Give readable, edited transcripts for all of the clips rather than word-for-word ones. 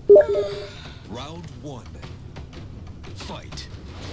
Round one. Fight.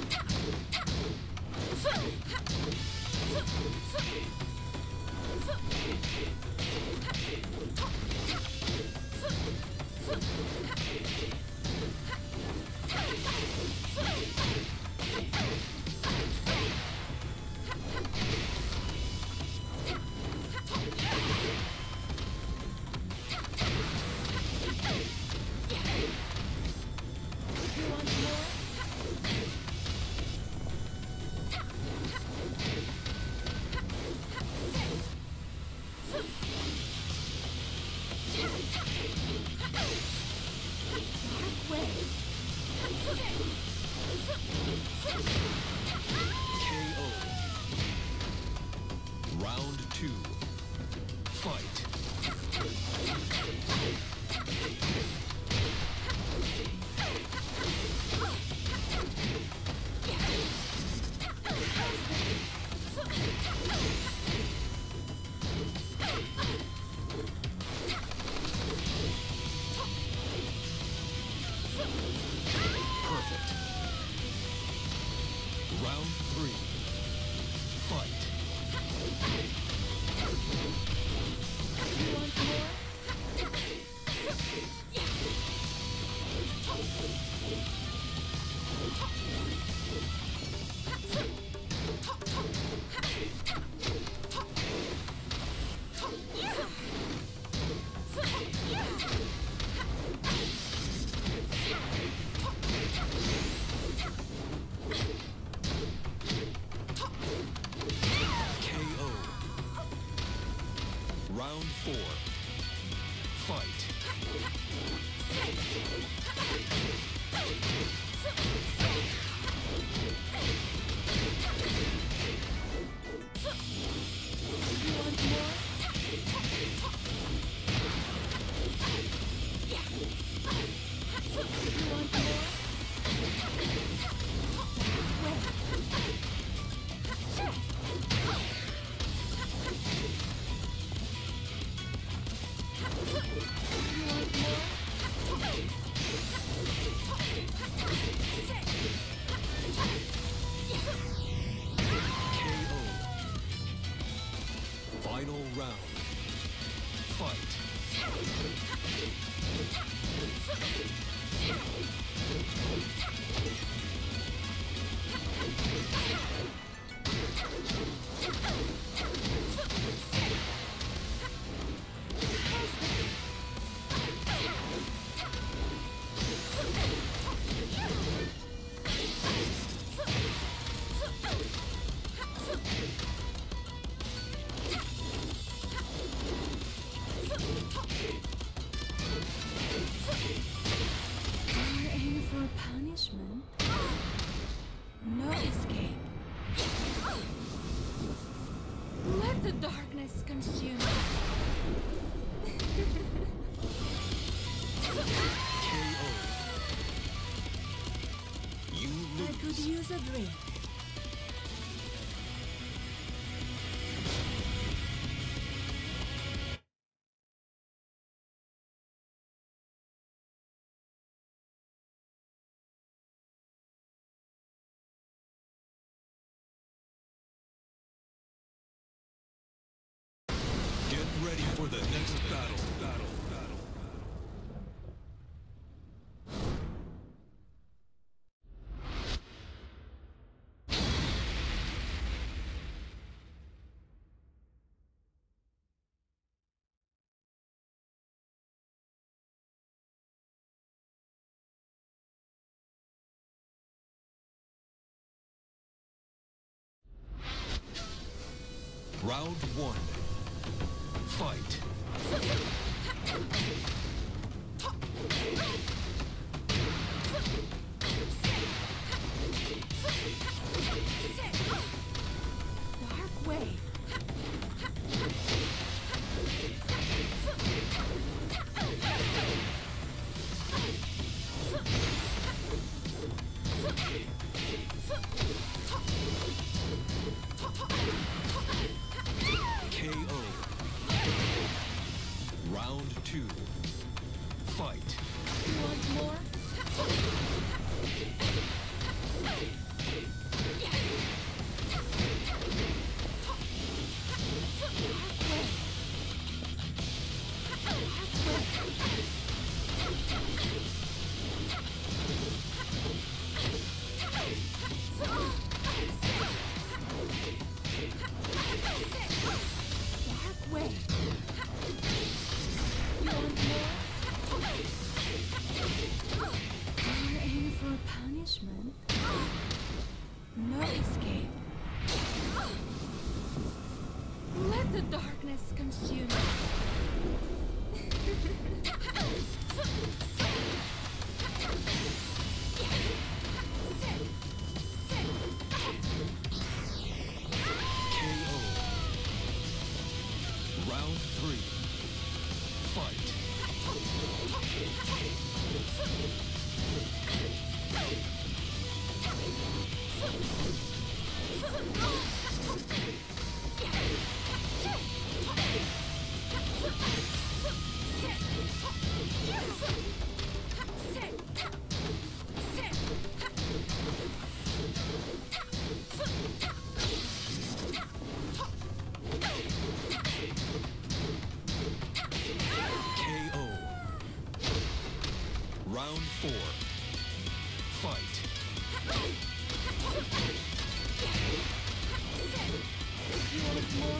Round two. Fight. Perfect. Round three. Fight. KO. Round four. Fight. KO. Final round. Fight. You're in for punishment. No escape. Let the darkness consume. KO. You I could lose. use a drink. Get ready for the next battle. Round one. Fight. Dark way. KO. Round two. Fight. You want want more? Dark way. You want more? You're in for punishment. No escape. Let the darkness consume you. KO. Round 3. Fight. KO. Round 4. Fight. You want more?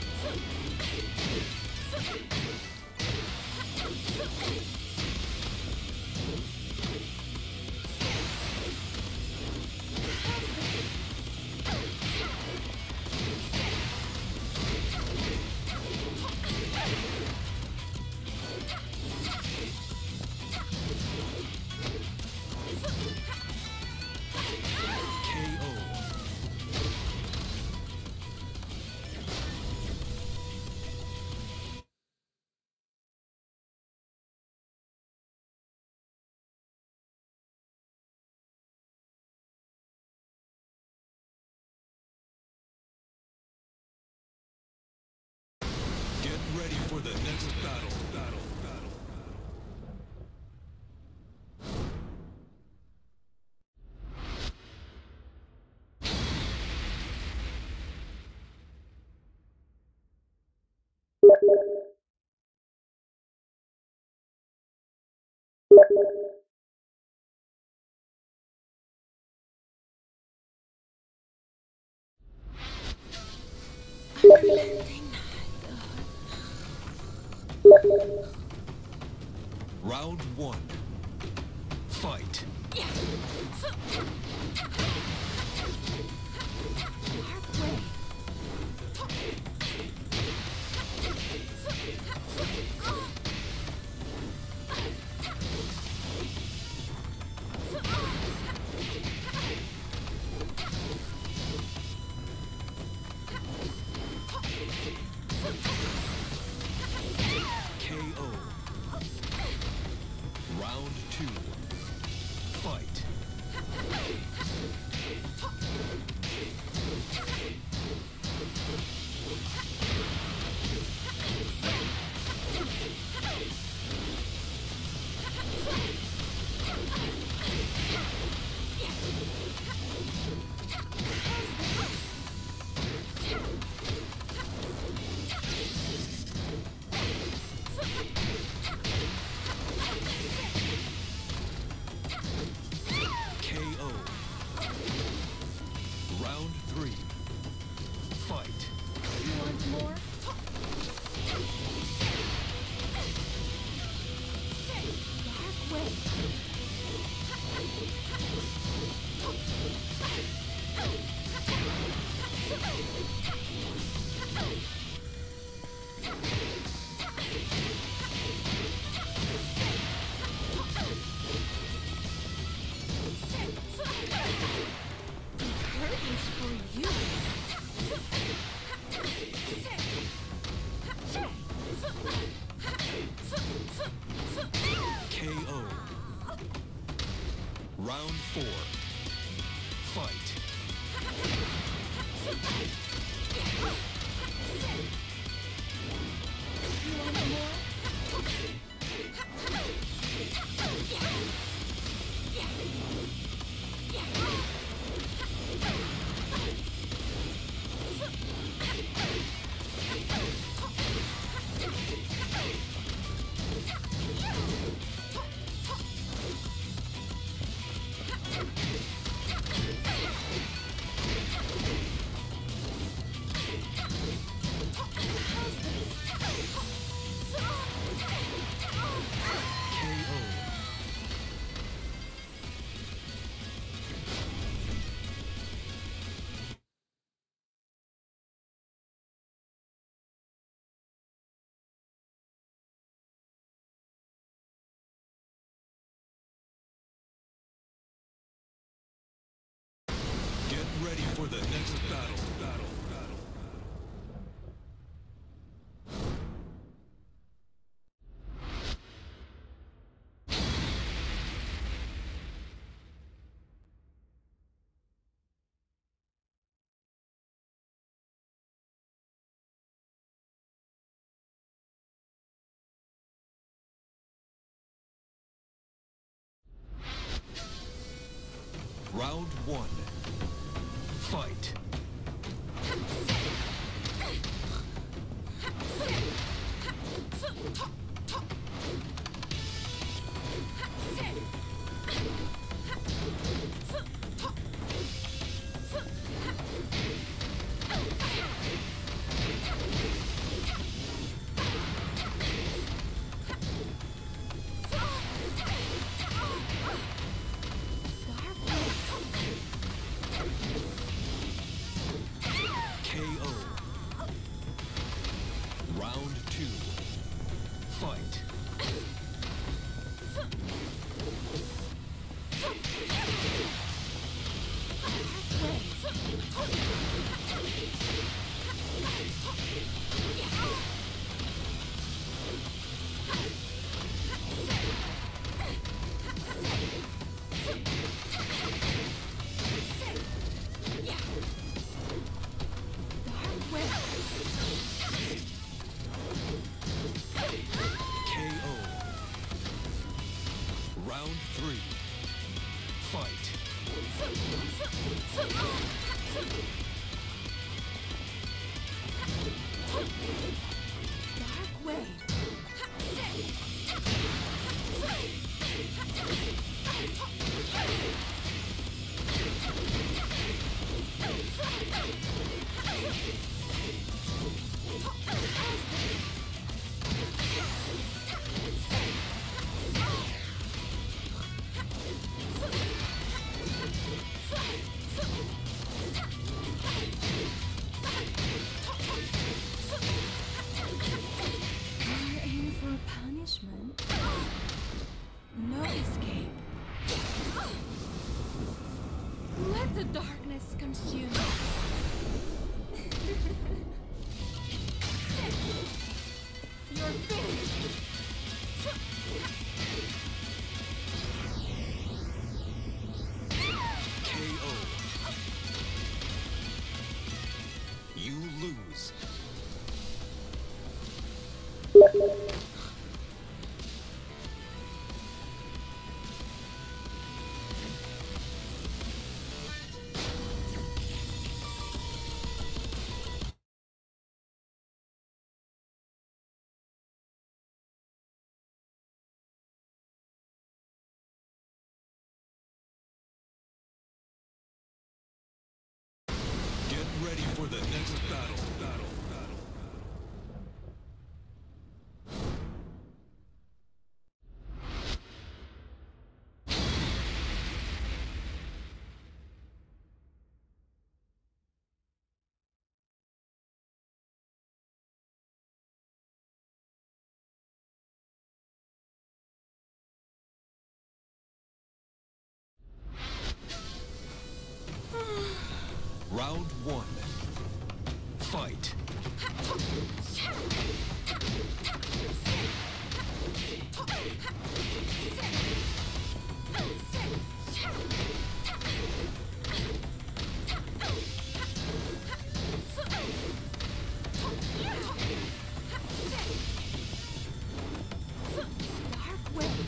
KO. Get ready for the next battle. Unrelenting night. Round 1. Fight. Dark way. KO. Round 2. Fight. KO. Round 3. Fight. You want more? Dark way. The curtain's for you. KO. Round 4. Fight. You want more? for the next battle. Round one. Fight. KO. Round two. Fight. KO. Round three. Fight. Dark wave. You're aiming for a punishment. No escape. Let the darkness consume you. You're finished. KO. You lose. Get ready for the next battle. Round one. Fight. Dark wave.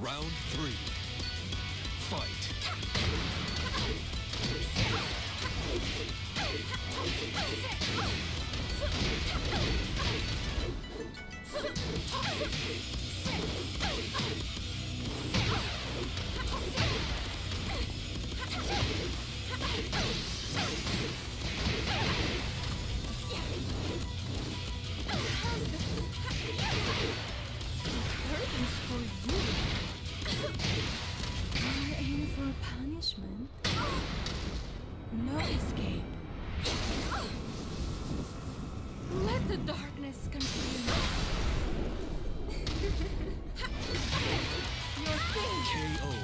Round 3. Fight. Curtains for you. You're in for punishment. No escape. Let the darkness consume you. Your fate. KO.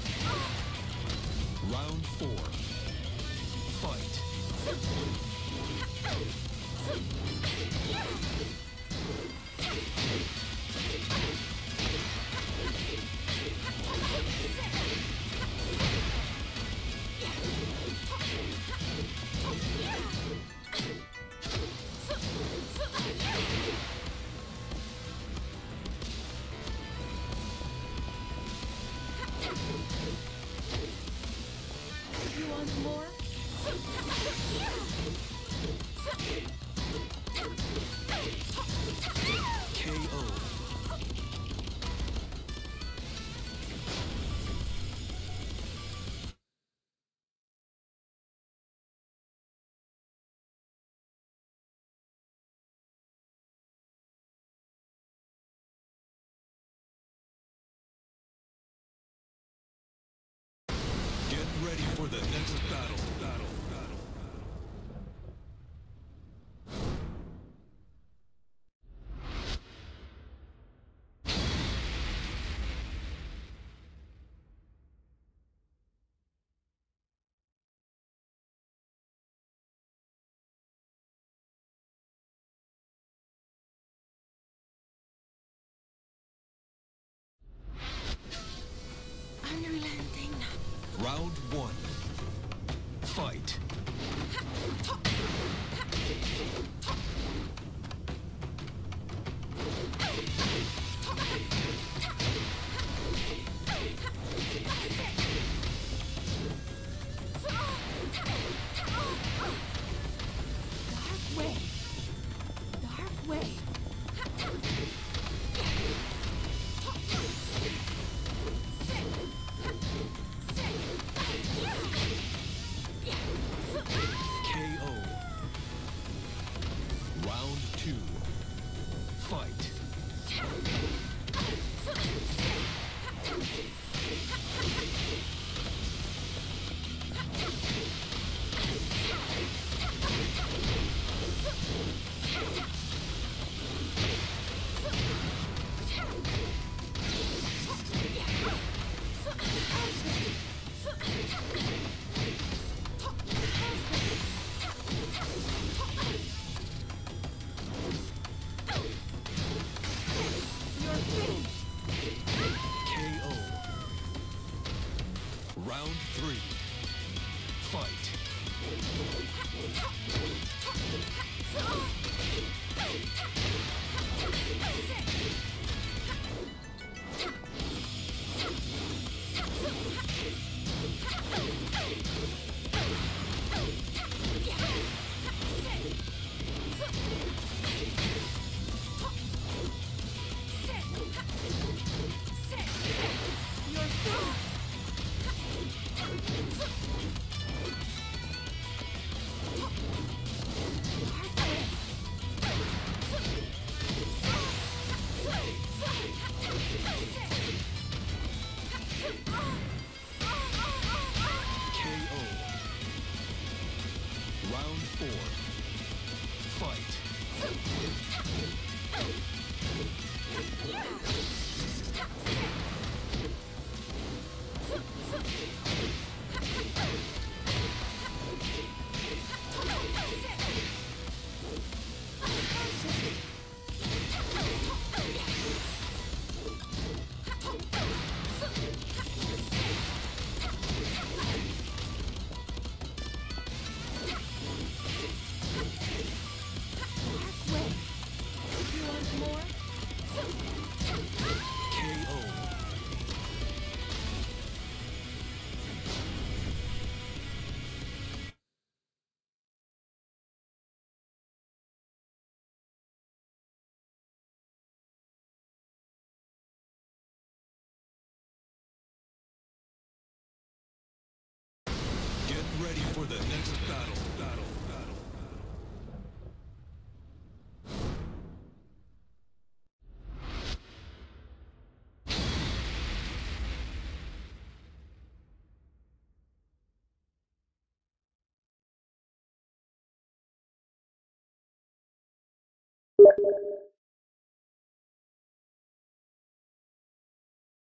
Round 4. Fight. You want more? KO. Get ready for the next battle. Unrelenting. Round 1. Fight. Dark way. Dark way. KO. Round 2. Fight. Your fate. KO. Round 3. Fight. Your fate. KO. Round 4. Fight. the next battle.